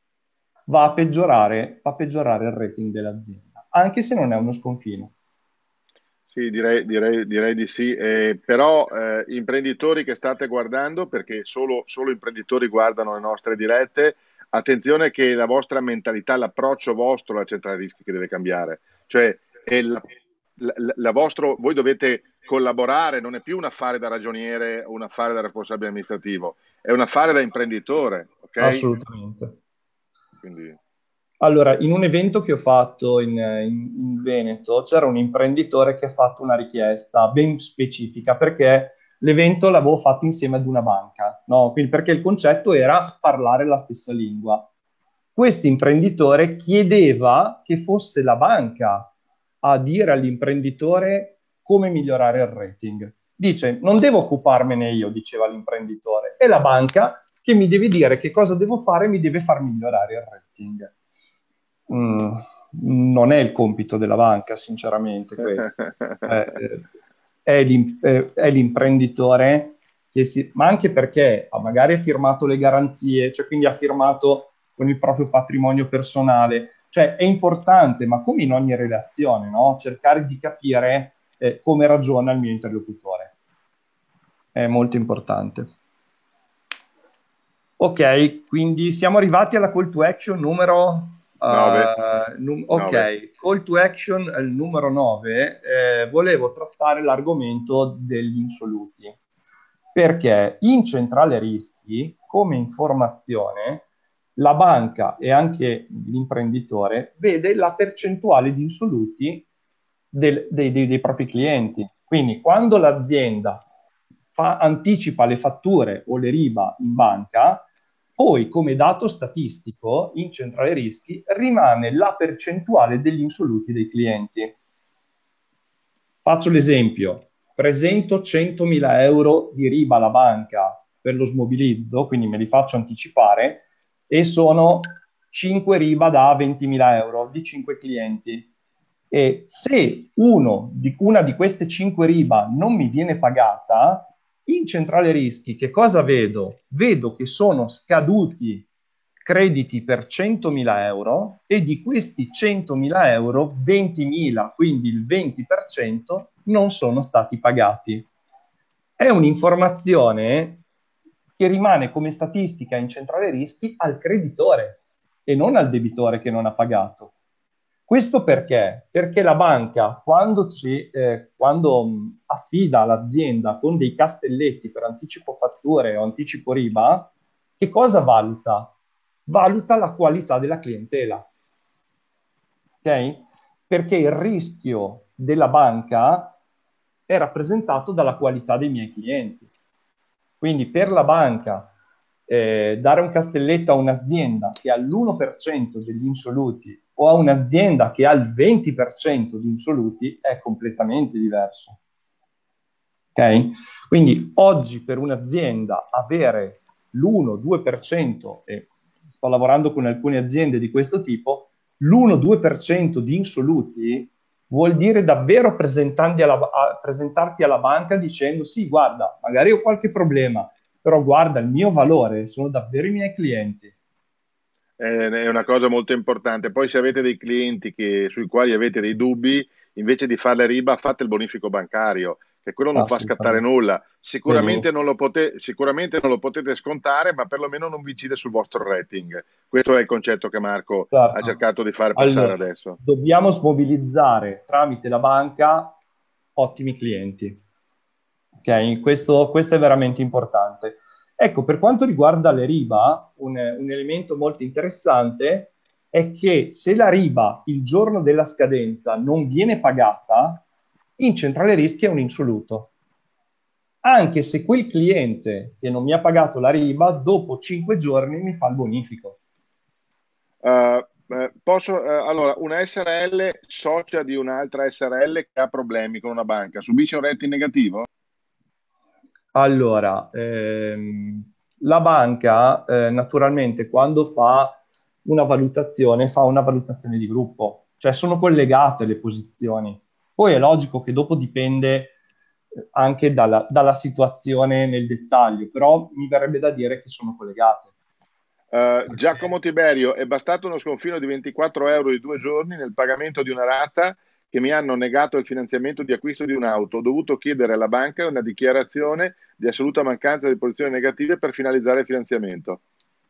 va a peggiorare il rating dell'azienda, anche se non è uno sconfino. Sì, direi di sì. Però imprenditori che state guardando, perché solo imprenditori guardano le nostre dirette, attenzione che la vostra mentalità, l'approccio vostro alla centrale rischi che deve cambiare. Cioè, è voi dovete collaborare, non è più un affare da ragioniere o un affare da responsabile amministrativo, è un affare da imprenditore, ok? Assolutamente. Quindi, Allora, in un evento che ho fatto in Veneto, c'era un imprenditore che ha fatto una richiesta ben specifica perché l'evento l'avevo fatto insieme ad una banca, no? Quindi perché il concetto era parlare la stessa lingua. Questo imprenditore chiedeva che fosse la banca a dire all'imprenditore come migliorare il rating. Dice, non devo occuparmene io, diceva l'imprenditore, è la banca che mi deve dire che cosa devo fare e mi deve far migliorare il rating. Mm, non è il compito della banca, sinceramente, questo. È l'imprenditore ma anche perché magari ha firmato le garanzie, cioè quindi ha firmato con il proprio patrimonio personale. Cioè è importante, ma come in ogni relazione, no? Cercare di capire come ragiona il mio interlocutore. È molto importante. Ok, quindi siamo arrivati alla call to action numero... 9, 9. ok, call to action numero 9. Volevo trattare l'argomento degli insoluti, perché in centrale rischi, come informazione, la banca e anche l'imprenditore vede la percentuale di insoluti dei propri clienti. Quindi quando l'azienda anticipa le fatture o le riba in banca, poi come dato statistico in centrale rischi rimane la percentuale degli insoluti dei clienti. Faccio l'esempio, presento 100.000 euro di riba alla banca per lo smobilizzo, quindi me li faccio anticipare, e sono 5 riba da 20.000 euro di 5 clienti. E se una di queste 5 riba non mi viene pagata, in centrale rischi che cosa vedo? Vedo che sono scaduti crediti per 100.000 euro e di questi 100.000 euro 20.000, quindi il 20%, non sono stati pagati. È un'informazione che rimane come statistica in centrale rischi al creditore e non al debitore che non ha pagato. Questo perché? Perché la banca, quando affida l'azienda con dei castelletti per anticipo fatture o anticipo riba, che cosa valuta? valuta la qualità della clientela. Ok? Perché il rischio della banca è rappresentato dalla qualità dei miei clienti. Quindi per la banca dare un castelletto a un'azienda che ha l'1% degli insoluti o a un'azienda che ha il 20% di insoluti è completamente diverso. Ok? Quindi oggi per un'azienda avere l'1-2%, e sto lavorando con alcune aziende di questo tipo, l'1-2% di insoluti vuol dire davvero presentarti alla banca dicendo sì, guarda, magari ho qualche problema, però guarda, il mio valore sono davvero i miei clienti. È una cosa molto importante. Poi se avete dei clienti sui quali avete dei dubbi, invece di fare riba, fate il bonifico bancario, che quello non fa scattare Assolutamente. nulla. Sicuramente Benissimo. non lo potete scontare, ma perlomeno non vi incide sul vostro rating. Questo è il concetto che Marco ha Certo. cercato di fare passare Allora, adesso. dobbiamo smobilizzare tramite la banca ottimi clienti. Ok? Questo è veramente importante. Ecco, per quanto riguarda le riba, un elemento molto interessante è che se la riba il giorno della scadenza non viene pagata, in centrale rischi è un insoluto. Anche se quel cliente che non mi ha pagato la riba, dopo 5 giorni mi fa il bonifico. Allora, una SRL socia di un'altra SRL che ha problemi con una banca, subisce un rating negativo? Allora, la banca naturalmente quando fa una valutazione di gruppo, cioè sono collegate le posizioni. Poi è logico che dopo dipende anche dalla situazione nel dettaglio, però mi verrebbe da dire che sono collegate. Giacomo Perché Tiberio, è bastato uno sconfino di 24 euro di 2 giorni nel pagamento di una rata che mi hanno negato il finanziamento di acquisto di un'auto. Ho dovuto chiedere alla banca una dichiarazione di assoluta mancanza di posizioni negative per finalizzare il finanziamento.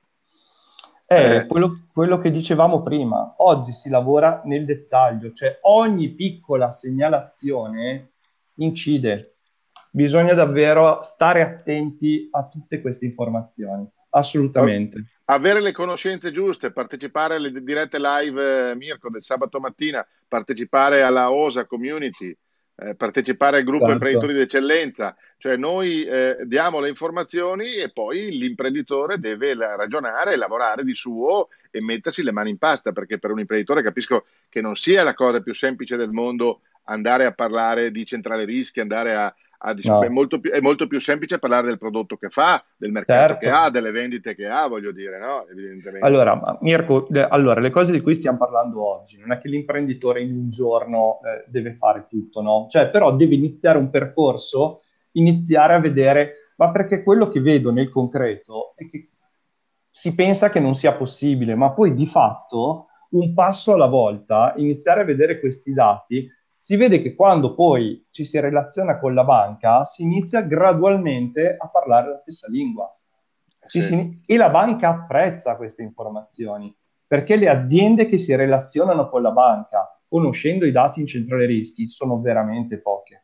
è Eh, quello che dicevamo prima, oggi si lavora nel dettaglio, cioè ogni piccola segnalazione incide. Bisogna davvero stare attenti a tutte queste informazioni, a- assolutamente. Avere le conoscenze giuste, partecipare alle dirette live, Mirko, del sabato mattina, partecipare alla OSA Community, partecipare al gruppo Certo. imprenditori d'eccellenza, cioè noi diamo le informazioni e poi l'imprenditore deve ragionare e lavorare di suo e mettersi le mani in pasta, perché per un imprenditore capisco che non sia la cosa più semplice del mondo andare a parlare di centrale rischi, andare No, è molto più semplice parlare del prodotto che fa, del mercato che certo. ha, delle vendite che ha, voglio dire, no? Evidentemente. Allora, Mirko, allora, le cose di cui stiamo parlando oggi, non è che l'imprenditore in un giorno deve fare tutto, no? Cioè, però deve iniziare un percorso, iniziare a vedere, ma perché quello che vedo nel concreto è che si pensa che non sia possibile, ma poi di fatto, un passo alla volta, iniziare a vedere questi dati, si vede che quando poi ci si relaziona con la banca, si inizia gradualmente a parlare la stessa lingua. Sì. E la banca apprezza queste informazioni, perché le aziende che si relazionano con la banca, conoscendo i dati in centrale rischi, sono veramente poche.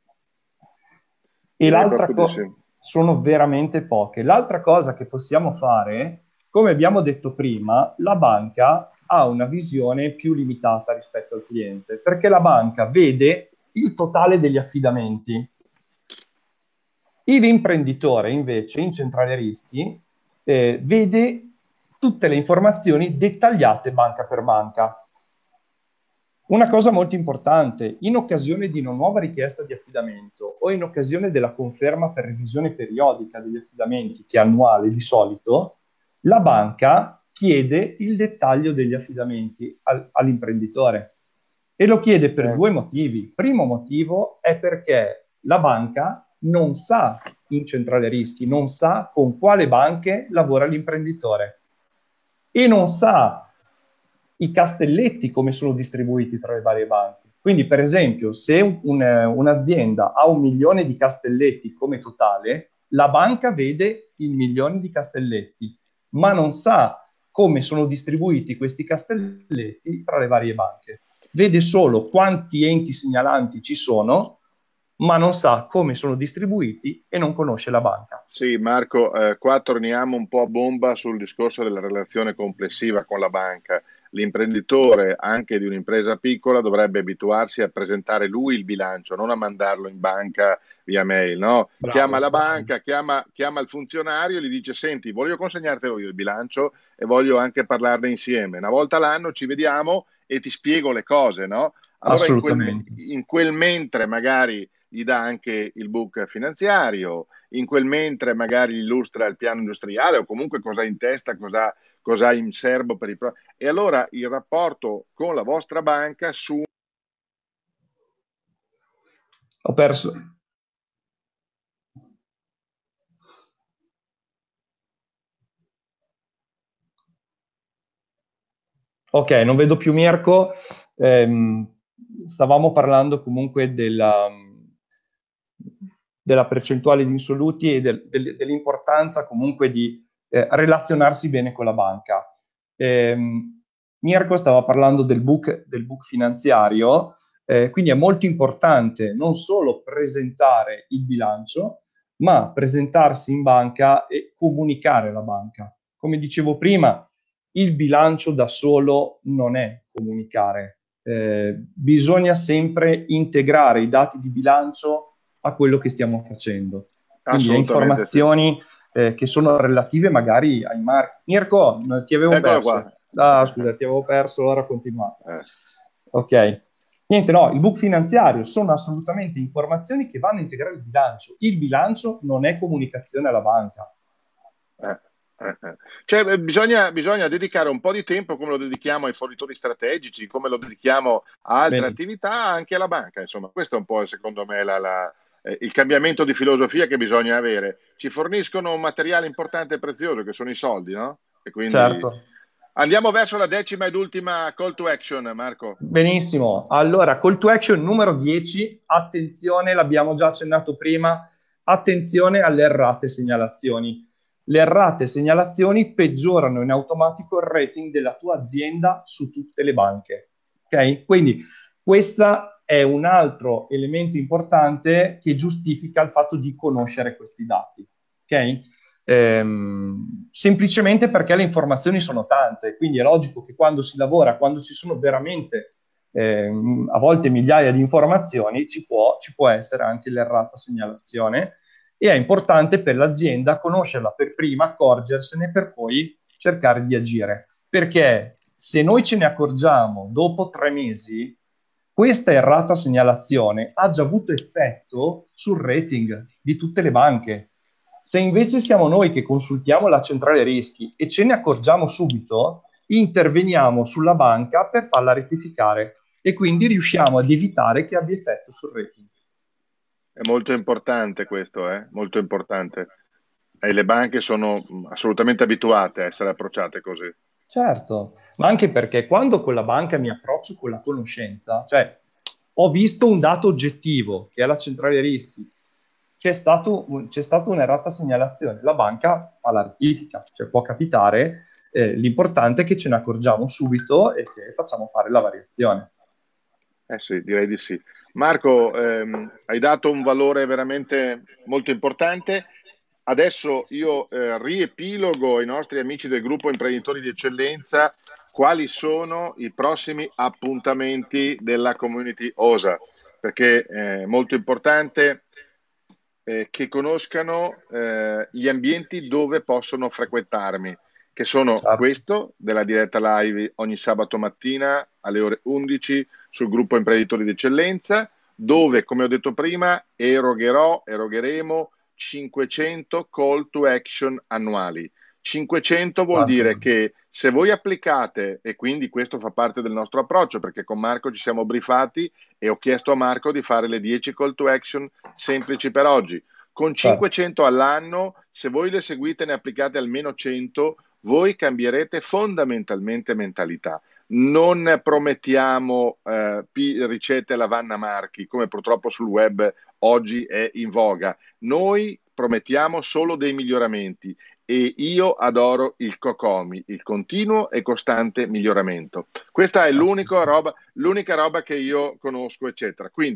E Direi proprio di sì. sono veramente poche. L'altra cosa che possiamo fare, come abbiamo detto prima, la banca ha una visione più limitata rispetto al cliente, perché la banca vede il totale degli affidamenti. L'imprenditore invece in centrale rischi vede tutte le informazioni dettagliate banca per banca. Una cosa molto importante, in occasione di una nuova richiesta di affidamento o in occasione della conferma per revisione periodica degli affidamenti, che è annuale di solito, la banca chiede il dettaglio degli affidamenti all'imprenditore e lo chiede per due motivi. Primo motivo è perché la banca non sa in centrale rischi, non sa con quale banche lavora l'imprenditore e non sa i castelletti come sono distribuiti tra le varie banche. Quindi, per esempio, se un'azienda ha 1 milione di castelletti come totale, la banca vede il milione di castelletti, ma non sa come sono distribuiti questi castelletti tra le varie banche. Vede solo quanti enti segnalanti ci sono, ma non sa come sono distribuiti e non conosce la banca. Sì, Marco, qua torniamo un po' a bomba sul discorso della relazione complessiva con la banca. L'imprenditore, anche di un'impresa piccola, dovrebbe abituarsi a presentare lui il bilancio, non a mandarlo in banca via mail, no? Chiama Bravo, la bravo. banca, chiama il funzionario e gli dice: Senti, voglio consegnartelo io il bilancio e voglio anche parlarne insieme. Una volta l'anno ci vediamo e ti spiego le cose, no? Allora Assolutamente. in quel mentre magari gli dà anche il book finanziario, in quel mentre magari illustra il piano industriale o comunque cosa ha in testa, cosa ha in serbo per e allora il rapporto con la vostra banca su. Ho perso. Ok, non vedo più Mirko. Ehm, Stavamo parlando comunque della percentuale di insoluti e dell'importanza comunque di relazionarsi bene con la banca. Mirko stava parlando del book finanziario, quindi è molto importante non solo presentare il bilancio, ma presentarsi in banca e comunicare alla banca. Come dicevo prima, il bilancio da solo non è comunicare. Bisogna sempre integrare i dati di bilancio a quello che stiamo facendo. Quindi a Assolutamente sì. informazioni che sono relative magari ai marchi. Mirko, ti avevo Eccolo qua. perso. Ah, scusa, ti avevo perso, ora continuiamo. Eh, Ok. Niente, no, il book finanziario sono assolutamente informazioni che vanno a integrare il bilancio. Il bilancio non è comunicazione alla banca. eh, Cioè, bisogna dedicare un po' di tempo, come lo dedichiamo ai fornitori strategici, come lo dedichiamo a altre Bene. attività, anche alla banca. Insomma, questo è un po', secondo me, il cambiamento di filosofia che bisogna avere. Ci forniscono un materiale importante e prezioso, che sono i soldi, no? E quindi Certo. andiamo verso la decima ed ultima call to action, Marco. Benissimo. Allora, call to action numero 10, attenzione, l'abbiamo già accennato prima, attenzione alle errate segnalazioni. Le errate segnalazioni peggiorano in automatico il rating della tua azienda su tutte le banche. Ok? Quindi questo è un altro elemento importante che giustifica il fatto di conoscere questi dati. Ok? Semplicemente perché le informazioni sono tante, quindi è logico che quando si lavora, quando ci sono veramente a volte migliaia di informazioni, ci può essere anche l'errata segnalazione e è importante per l'azienda conoscerla per prima, accorgersene per poi cercare di agire. Perché se noi ce ne accorgiamo dopo 3 mesi, questa errata segnalazione ha già avuto effetto sul rating di tutte le banche. Se invece siamo noi che consultiamo la centrale rischi e ce ne accorgiamo subito, interveniamo sulla banca per farla rettificare e quindi riusciamo ad evitare che abbia effetto sul rating. È molto importante questo, molto importante. E le banche sono assolutamente abituate a essere approcciate così. Certo, ma anche perché quando con la banca mi approccio con la conoscenza, cioè ho visto un dato oggettivo che è la centrale rischi, c'è stata un'errata segnalazione, la banca fa la rettifica, cioè può capitare, l'importante è che ce ne accorgiamo subito e che facciamo fare la variazione. Eh sì, direi di sì. Marco, hai dato un valore veramente molto importante. Adesso io riepilogo ai nostri amici del gruppo Imprenditori di Eccellenza quali sono i prossimi appuntamenti della community OSA, perché è molto importante che conoscano gli ambienti dove possono frequentarmi, che sono Certo. questo della diretta live ogni sabato mattina alle ore 11 sul gruppo Imprenditori d'Eccellenza, dove, come ho detto prima, erogheremo 500 call to action annuali. 500 vuol Tanto dire bene. che se voi applicate, e quindi questo fa parte del nostro approccio, perché con Marco ci siamo brifati e ho chiesto a Marco di fare le 10 call to action semplici per oggi. Con Certo. 500 all'anno, se voi le seguite e ne applicate almeno 100, voi cambierete fondamentalmente mentalità. Non promettiamo ricette alla Vanna Marchi, come purtroppo sul web oggi è in voga. Noi promettiamo solo dei miglioramenti e io adoro il COCOMI, il continuo e costante miglioramento. Questa è Assolutamente. l'unica roba che io conosco, eccetera. Quindi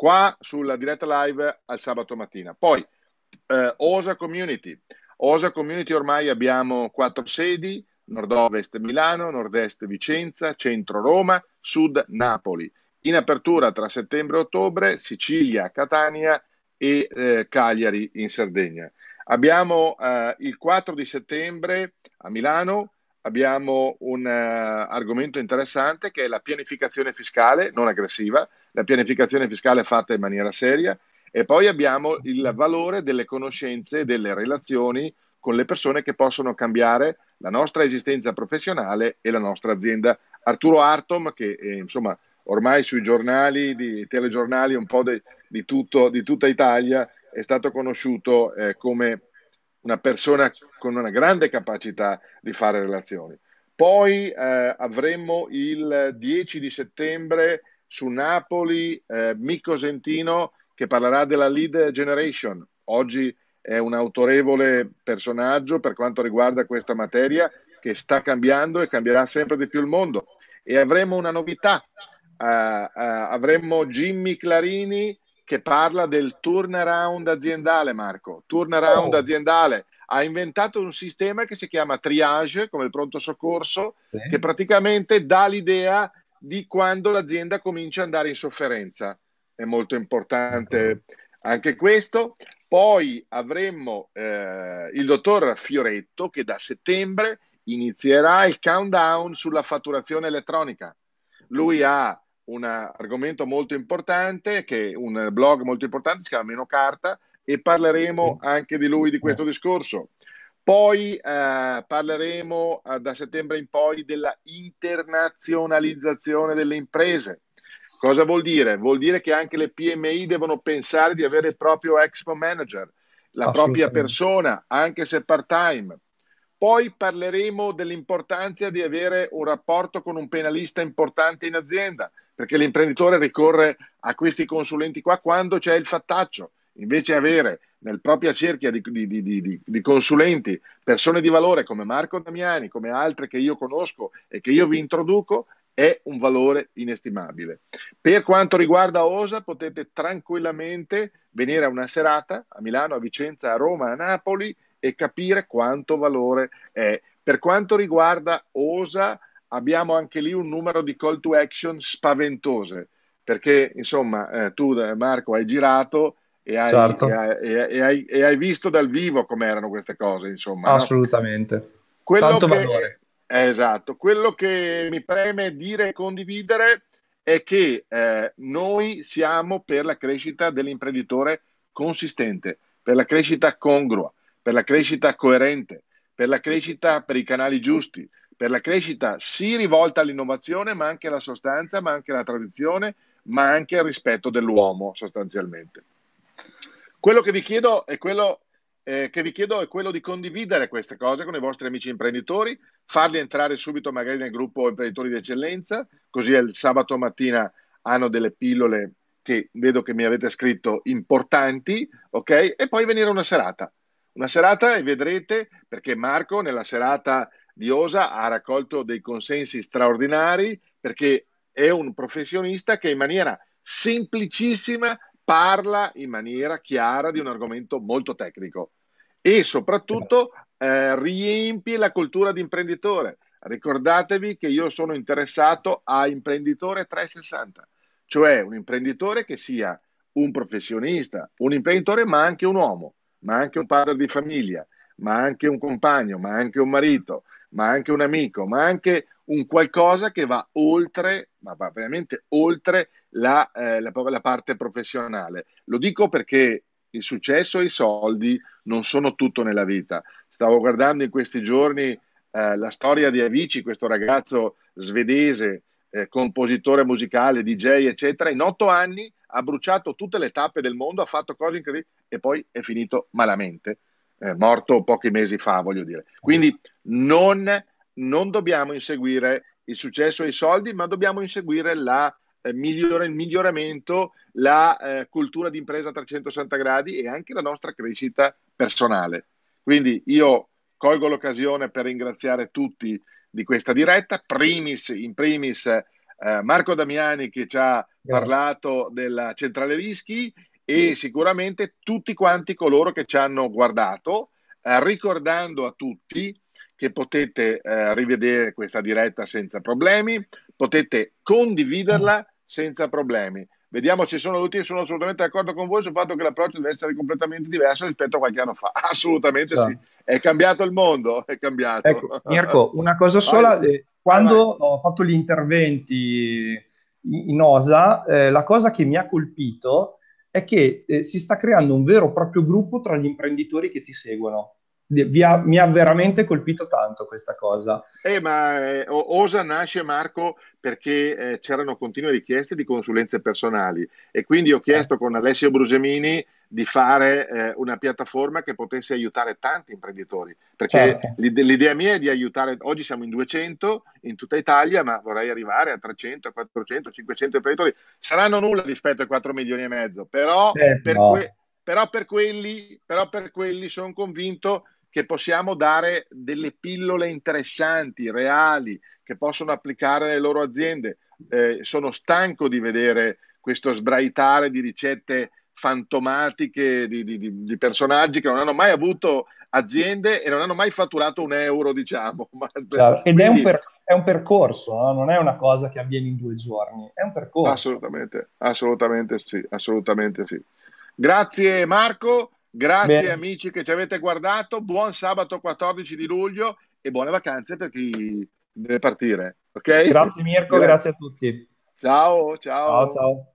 qua sulla diretta live al sabato mattina. Poi OSA Community. OSA Community ormai abbiamo 4 sedi: nord-ovest Milano, nord-est Vicenza, centro Roma, sud Napoli. In apertura tra settembre e ottobre Sicilia, Catania e Cagliari in Sardegna. Abbiamo il 4 di settembre a Milano, abbiamo un argomento interessante che è la pianificazione fiscale non aggressiva, la pianificazione fiscale fatta in maniera seria, e poi abbiamo il valore delle conoscenze e delle relazioni con le persone che possono cambiare la nostra esistenza professionale e la nostra azienda. Arturo Artom, che insomma ormai sui giornali, telegiornali un po' di tutta Italia, è stato conosciuto come una persona con una grande capacità di fare relazioni. Poi avremo il 10 di settembre su Napoli Micco Sentino, che parlerà della lead generation. Oggi è un autorevole personaggio per quanto riguarda questa materia, che sta cambiando e cambierà sempre di più il mondo. E avremo una novità, avremo Jimmy Clarini che parla del turnaround aziendale. Marco, turnaround aziendale. Ha inventato un sistema che si chiama triage, come il pronto soccorso, che praticamente dà l'idea di quando l'azienda comincia ad andare in sofferenza. È molto importante anche questo. Poi avremo il dottor Fioretto, che da settembre inizierà il countdown sulla fatturazione elettronica. Lui ha un argomento molto importante, che è un blog molto importante, si chiama Meno Carta, e parleremo anche di lui, di questo discorso. Poi parleremo da settembre in poi della internazionalizzazione delle imprese. Cosa vuol dire? Vuol dire che anche le PMI devono pensare di avere il proprio Expo Manager, la propria persona, anche se part-time. Poi parleremo dell'importanza di avere un rapporto con un penalista importante in azienda, perché l'imprenditore ricorre a questi consulenti qua quando c'è il fattaccio. Invece avere nel propria cerchia di consulenti persone di valore come Marco Damiani, come altre che io conosco e che io vi introduco, è un valore inestimabile. Per quanto riguarda OSA, potete tranquillamente venire a una serata a Milano, a Vicenza, a Roma, a Napoli e capire quanto valore è. Per quanto riguarda OSA, abbiamo anche lì un numero di call to action spaventose, perché insomma tu Marco hai girato e hai visto dal vivo come erano queste cose, insomma, no? Assolutamente. Quello Tanto che valore. esatto, quello che mi preme dire e condividere è che noi siamo per la crescita dell'imprenditore consistente, per la crescita congrua, per la crescita coerente, per la crescita per i canali giusti, per la crescita sì rivolta all'innovazione, ma anche alla sostanza, ma anche alla tradizione, ma anche al rispetto dell'uomo, sostanzialmente. Quello che vi chiedo è quello di condividere queste cose con i vostri amici imprenditori, farli entrare subito magari nel gruppo imprenditori di eccellenza, così il sabato mattina hanno delle pillole che vedo che mi avete scritto importanti, ok? E poi venire a una serata e vedrete, perché Marco nella serata di OSA ha raccolto dei consensi straordinari, perché è un professionista che in maniera semplicissima parla in maniera chiara di un argomento molto tecnico e soprattutto riempie la cultura di imprenditore. Ricordatevi che io sono interessato a imprenditore 360, cioè un imprenditore che sia un professionista, un imprenditore ma anche un uomo, ma anche un padre di famiglia, ma anche un compagno, ma anche un marito, ma anche un amico, ma anche un qualcosa che va oltre, ma va veramente oltre la parte professionale. Lo dico perché il successo e i soldi non sono tutto nella vita. Stavo guardando in questi giorni la storia di Avicii, questo ragazzo svedese, compositore musicale, DJ, eccetera. In 8 anni ha bruciato tutte le tappe del mondo, ha fatto cose incredibili e poi è finito malamente, morto pochi mesi fa, voglio dire. Quindi non dobbiamo inseguire il successo e i soldi, ma dobbiamo inseguire il miglioramento, la cultura di impresa a 360 gradi e anche la nostra crescita personale. Quindi io colgo l'occasione per ringraziare tutti di questa diretta, in primis Marco Damiani che ci ha Grazie. parlato della centrale rischi e sicuramente tutti quanti coloro che ci hanno guardato, ricordando a tutti che potete rivedere questa diretta senza problemi, potete condividerla senza problemi. Vediamo, ci sono tutti, sono assolutamente d'accordo con voi sul fatto che l'approccio deve essere completamente diverso rispetto a qualche anno fa. Assolutamente sì, Cioè, è cambiato il mondo, è cambiato. ecco, Mirko, una cosa Vai, sola, vai, quando vai. ho fatto gli interventi in OSA, la cosa che mi ha colpito è che si sta creando un vero e proprio gruppo tra gli imprenditori che ti seguono. Mi ha veramente colpito tanto questa cosa. OSA nasce, Marco, perché c'erano continue richieste di consulenze personali e quindi ho chiesto con Alessio Brusemini di fare una piattaforma che potesse aiutare tanti imprenditori, perché Certo, l'idea mia è di aiutare, oggi siamo in 200 in tutta Italia, ma vorrei arrivare a 300, a 400, 500 imprenditori. Saranno nulla rispetto ai 4 milioni e mezzo, no, però per quelli sono convinto che possiamo dare delle pillole interessanti, reali, che possono applicare alle loro aziende. Sono stanco di vedere questo sbraitare di ricette fantomatiche di personaggi che non hanno mai avuto aziende e non hanno mai fatturato un euro, diciamo. certo. Ed Quindi è un percorso, no? Non è una cosa che avviene in 2 giorni, è un percorso. assolutamente, assolutamente sì, assolutamente sì. Grazie Marco, grazie Bene, amici che ci avete guardato, buon sabato 14 di luglio e buone vacanze per chi deve partire, ok? grazie Mirko, grazie a tutti. Ciao, Ciao, ciao. ciao.